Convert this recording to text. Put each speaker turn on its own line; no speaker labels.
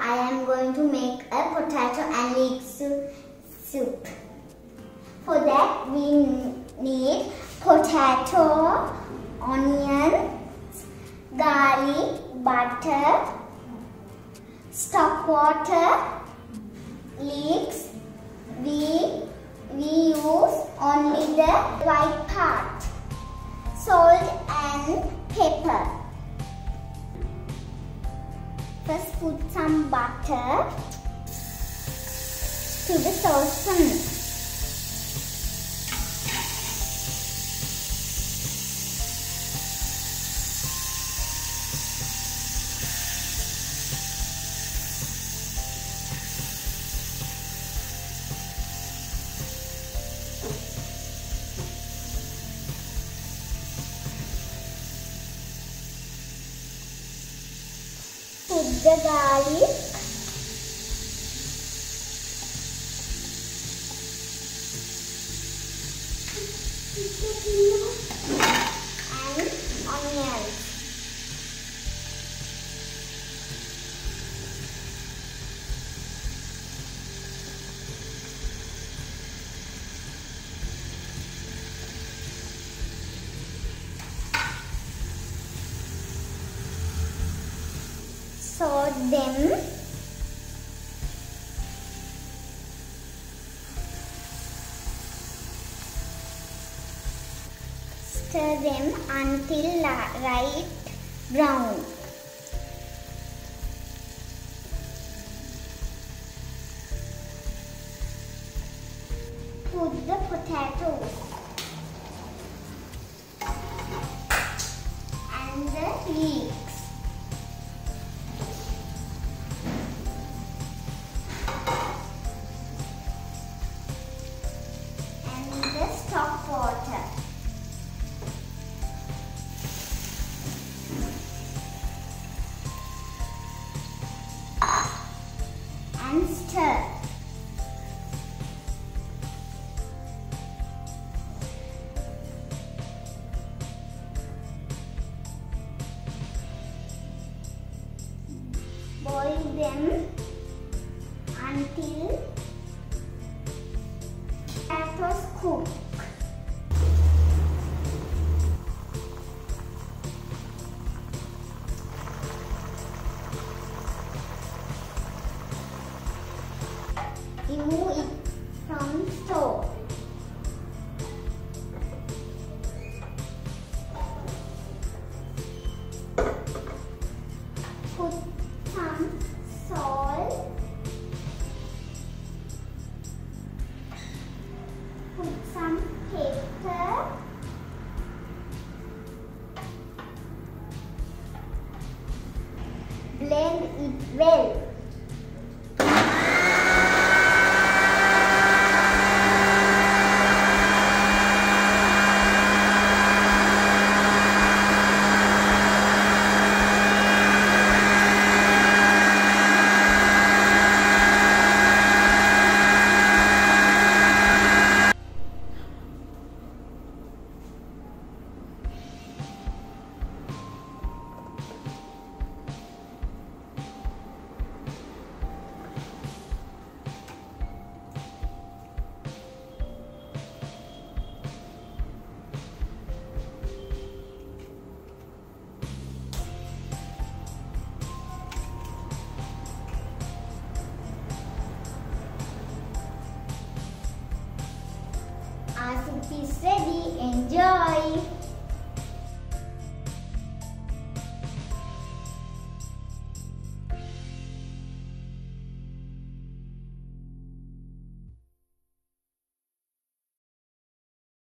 I am going to make a potato and leek soup. For that we need potato, onions, garlic, butter, stock water, leeks. We use only the white part, salt and pepper. First put some butter to the saucepan. Put the garlic, and onions. Sort them. Stir them until light brown. Put the potatoes and the leeks. Stock water and stir. Boil them until potatoes cook. Remove it from stove. Put some salt. Put some pepper. Blend it well. Our soup is ready. Enjoy!